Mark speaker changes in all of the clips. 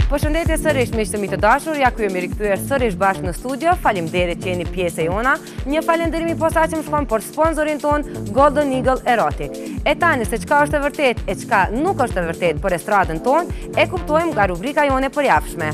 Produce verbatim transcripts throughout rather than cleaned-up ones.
Speaker 1: Përshëndetje sërish miq të mi të dashur, ja ku jemi rikthyer sërish bashkë në studio. Faleminderit që jeni pjesë e jona. Një falënderim i posaçëm shkon për sponsorin ton Golden Eagle Erotic. E tani se çka është e vërtet e çka nuk është e vërtet për estradën ton, e kuptojmë nga rubrika jone përjavshme.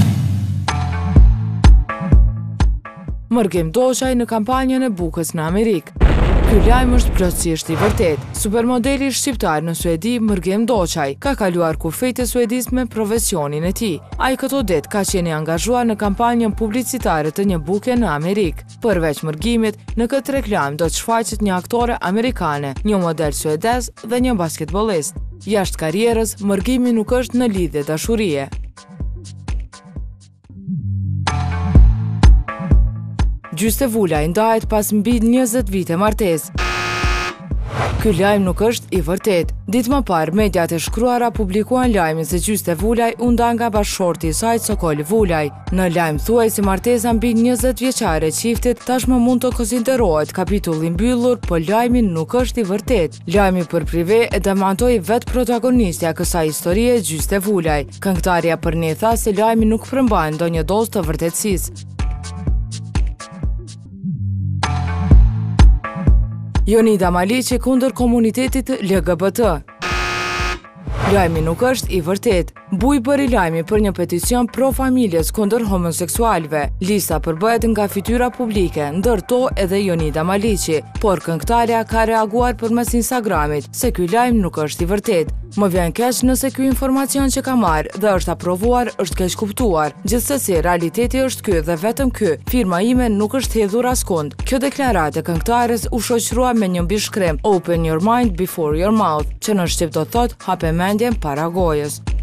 Speaker 2: Mërgim Doçaj në kampanjën e bukës në Amerikë. Ky lajm është plotësisht i vërtet. Supermodeli shqiptar në Suedi, Mërgim Doçaj, ka kaluar kufejt e suedisë me profesionin e tij. Ai këto ditë ka qenë i angazhuar në kampanjën publicitare të një buke në Amerikë. Përveç mërgimit, në këtë reklam do të shfaqet një aktore amerikane, një model suedez dhe një basketbollist. Jashtë karrierës, mërgimi nuk është në lidhje dashurie. Gjyste Vulaj ndahet pas mbi njëzet vite martesë. Ky lajm nuk është i vërtet. Ditë më parë, mediat e shkruara publikuan lajmin se Gjyste Vulaj u nda nga bashkëshorti i saj Sokol Vulaj. Në lajm thuaj se martesa mbi njëzet vjeçare e çiftit tashmë mund të konsiderohet kapitulli mbyllur, por lajmi nuk është i vërtet. Lajmi për prive e demantoi vetë protagonistja kësaj historie, Gjyste Vulaj. Këngëtarja për ne tha se lajmi nuk përmban ndonjë dozë të vërtetësisë. Jonida Maliqi kundër komunitetit L G B T. Lajmi nuk është i vërtet. Buj bëri lajmi për një peticion pro familjes kundër homoseksualve. Lista përbëhet nga fytyra publike, ndërto edhe Jonida Maliqi, por këngëtarja ka reaguar përmes Instagramit se ky lajm nuk është i vërtet. Më vjen keq nëse ky informacion që ka marrë dhe është aprovuar është keq kuptuar. Gjithsesi, realiteti është ky dhe vetëm ky. Firma ime nuk është hedhur askund. Kjo deklaratë e këngëtares u shoqërua me një mbishkrim: Open your mind before your mouth, që në shqip do thot hape mendjen para gojës.